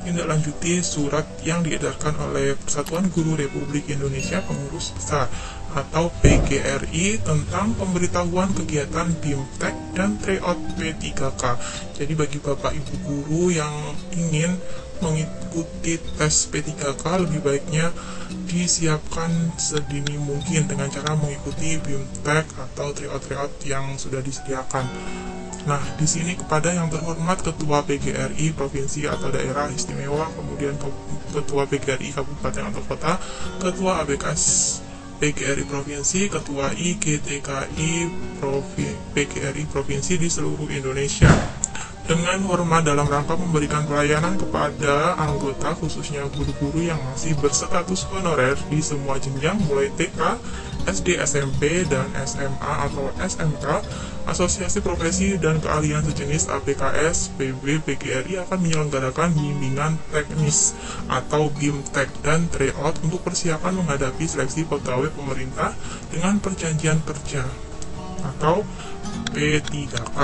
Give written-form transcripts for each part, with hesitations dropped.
menindaklanjuti surat yang diedarkan oleh Persatuan Guru Republik Indonesia Pengurus Besar atau PGRI tentang pemberitahuan kegiatan BIMTEK dan tryout P3K. Jadi bagi Bapak Ibu guru yang ingin mengikuti tes P3K, lebih baiknya disiapkan sedini mungkin dengan cara mengikuti BIMTEK atau tryout yang sudah disediakan. Nah, di sini kepada yang terhormat Ketua PGRI Provinsi atau Daerah Istimewa, kemudian Ketua PGRI Kabupaten atau Kota, Ketua ABKS PGRI Provinsi, Ketua IGTKI PGRI Provinsi di seluruh Indonesia, dengan hormat dalam rangka memberikan pelayanan kepada anggota khususnya guru-guru yang masih berstatus honorer di semua jenjang mulai TK, SD, SMP, dan SMA atau SMK. Asosiasi Profesi dan Keahlian Sejenis APKS PB PGRI akan menyelenggarakan bimbingan teknis atau BIMTEK dan tryout untuk persiapan menghadapi seleksi pegawai pemerintah dengan perjanjian kerja atau P3K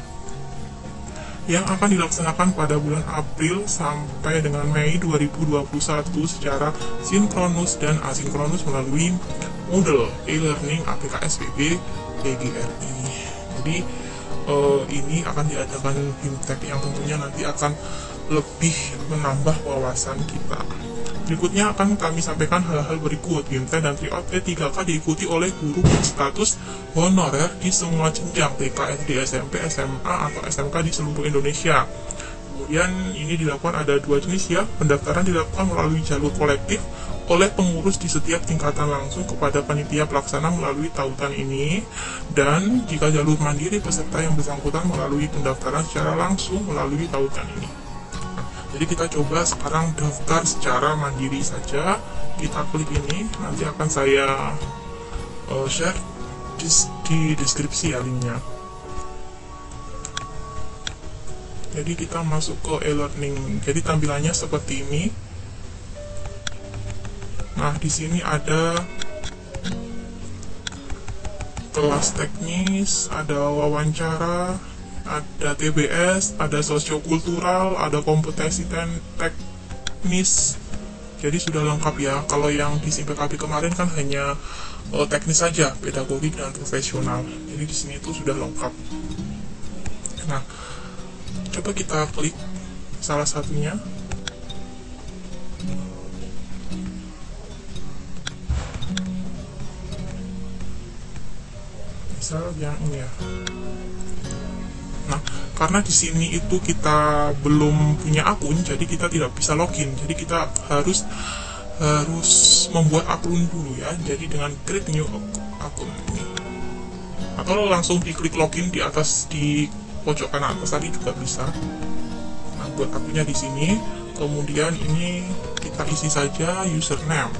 yang akan dilaksanakan pada bulan April sampai dengan Mei 2021 secara sinkronus dan asinkronus melalui Moodle e-learning APKS PB PGRI. Jadi ini akan diadakan BIMTEK yang tentunya nanti akan lebih menambah wawasan kita. Berikutnya akan kami sampaikan hal-hal berikut. BIMTEK dan tryout P3K diikuti oleh guru berstatus honorer di semua jenjang TK, SD, SMP, SMA, atau SMK di seluruh Indonesia. Kemudian ini dilakukan ada dua jenis ya. Pendaftaran dilakukan melalui jalur kolektif oleh pengurus di setiap tingkatan langsung kepada panitia pelaksana melalui tautan ini, dan jika jalur mandiri peserta yang bersangkutan melalui pendaftaran secara langsung melalui tautan ini. Jadi kita coba sekarang daftar secara mandiri saja. Kita klik ini, nanti akan saya share di deskripsi ya linknya. Jadi kita masuk ke e-learning. Jadi tampilannya seperti ini. Nah, di sini ada kelas teknis, ada wawancara, ada TBS, ada sosiokultural, ada kompetensi teknis. Jadi sudah lengkap ya. Kalau yang di SIMPKB kemarin kan hanya teknis saja, pedagogik dan profesional. Jadi di sini itu sudah lengkap. Nah, coba kita klik salah satunya. Misal yang ini ya. Nah, karena di sini itu kita belum punya akun, jadi kita tidak bisa login. Jadi kita harus membuat akun dulu ya. Jadi dengan create new akun ini, atau langsung diklik login di atas, di pojok kanan atas tadi juga bisa. Nah, buat akunnya di sini. Kemudian ini kita isi saja username,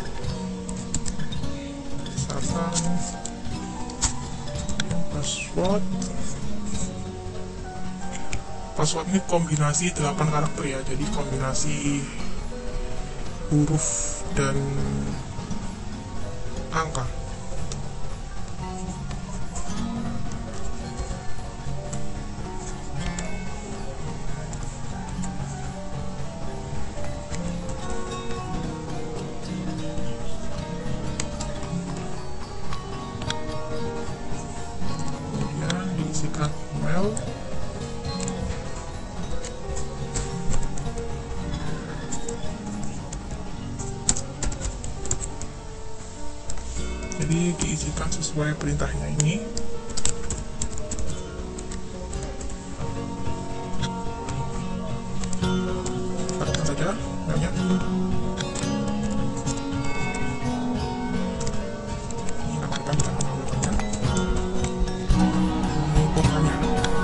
password ini kombinasi 8 karakter ya, jadi kombinasi huruf dan angka. Kemudian diisikan email. Jadi diisikan sesuai perintahnya ini. Pastikan saja namanya. Ini nama depan, kita nama belakangnya. Ini kotanya.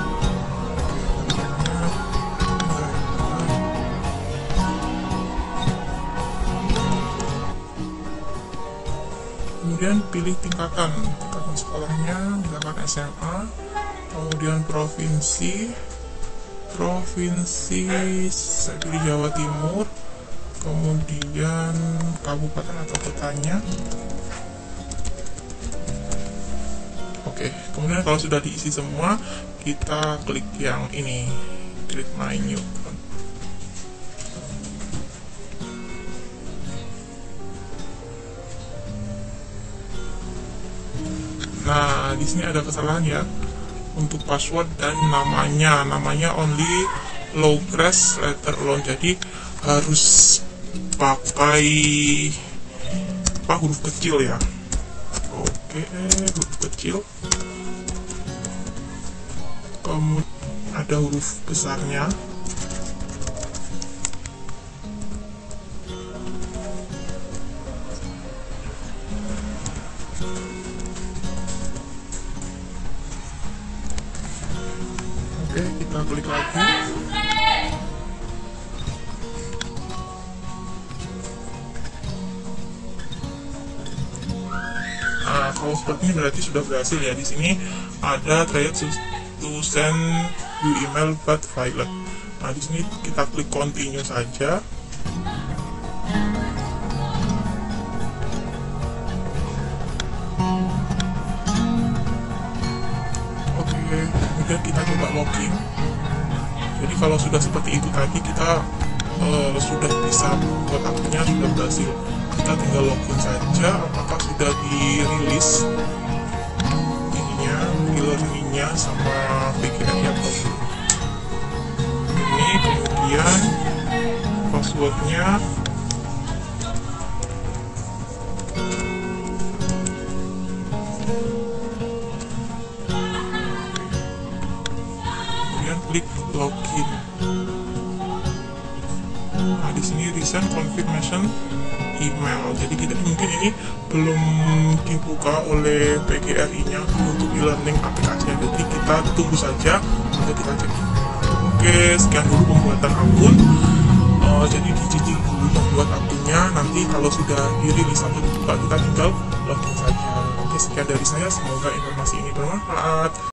Kemudian pilih tingkatan sekolahnya, misalkan SMA, kemudian provinsi, saya pilih Jawa Timur, kemudian kabupaten atau kotanya. Oke, kemudian kalau sudah diisi semua, kita klik yang ini, klik my new. Nah, di sini ada kesalahan ya untuk password dan namanya only lowercase letter alone, jadi harus pakai huruf kecil ya. Oke, huruf kecil, kemudian ada huruf besarnya, oke, kita klik lagi. Nah, kalau seperti ini berarti sudah berhasil ya. Di sini ada try to send you email but failed. Nah, di sini kita klik continue saja. Oke, kemudian kita coba login. Jadi kalau sudah seperti itu tadi, kita sudah bisa buat akunnya, sudah berhasil. Kita tinggal login saja apakah sudah dirilis ininya sama PGR-nya atau belum. Ini kemudian passwordnya, kemudian klik login. Nah, di sini resend confirmation email. Jadi kita mungkin ini belum dibuka oleh PGRI-nya untuk e-learning aplikasinya. Jadi kita tunggu saja sampai kita cek. Oke, sekian dulu pembuatan akun. Jadi dicicil dulu membuat akunnya. Nanti kalau sudah dirilis atau dibuka, kita tinggal login saja. Oke, sekian dari saya. Semoga informasi ini bermanfaat.